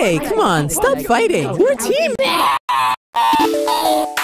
Hey, come on, stop fighting. We're a team.